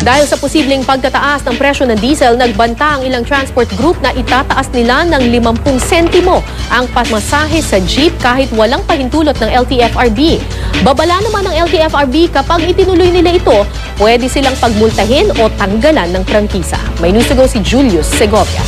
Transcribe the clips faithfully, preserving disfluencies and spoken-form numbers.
Dahil sa posibleng pagtataas ng presyo ng diesel, nagbanta ang ilang transport group na itataas nila ng limangpung sentimo ang pamasahe sa jeep kahit walang pahintulot ng L T F R B. Babala naman ng L T F R B kapag itinuloy nila ito, pwede silang pagmultahin o tanggalan ng prangkisa. May news to go si Julius Segovia.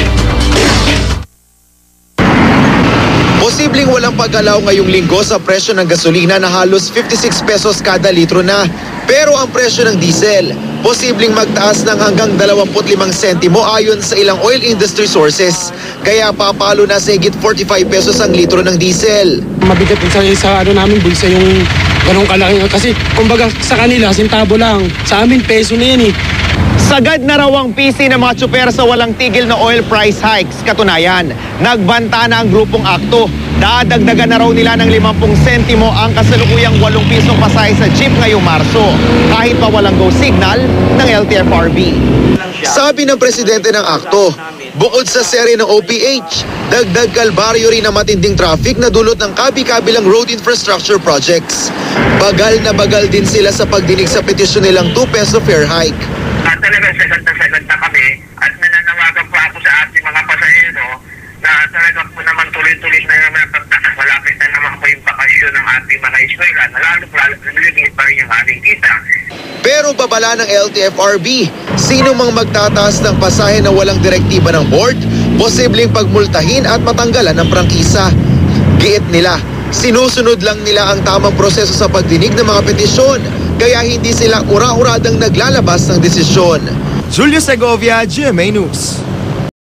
Posibleng walang paggalaw ngayong linggo sa presyo ng gasolina na halos fifty-six pesos kada litro na. Pero ang presyo ng diesel, posibleng magtaas ng hanggang dalawampu't limang sentimo ayon sa ilang oil industry sources. Kaya papalo na sa higit forty-five pesos ang litro ng diesel. Mabigat sa, sa ano namin, bulsa yung ganong kalaki. Kasi kumbaga sa kanila, sintabo lang. Sa amin, peso na yan eh. Sagad na raw ang P C ng mga tsuper sa walang tigil na oil price hikes. Katunayan, nagbanta na ang grupong Akto. Dadagdagan na raw nila ng limampung sentimo ang kasalukuyang walong pisong pasahe sa jeep ngayong Marso. Kahit pa walang go signal ng L T F R B. Sabi ng presidente ng Akto, bukod sa seri ng O P H, dagdag kalbaryo rin ang matinding traffic na dulot ng kabi-kabilang road infrastructure projects. Bagal na bagal din sila sa pagdinig sa petisyon nilang two peso fare hike. At talagang sagad na sagad na kami at nananawagan po ako sa ating mga pasahero na talagang po naman tuloy-tuloy na naman pagtakas. Malapit na naman po yung bakasyon ng ating mga eskwela na lalo-lalo nililiit pa rin yung ating kita. Pero babala ng L T F R B, sino mang magtataas ng pasahe na walang direktiba ng board, posibleng pagmultahin at matanggalan ng prangkisa. Giit nila, sinusunod lang nila ang tamang proseso sa pagdinig ng mga petisyon, kaya hindi sila ura-uradang naglalabas ng desisyon. Julius Segovia, G M A News.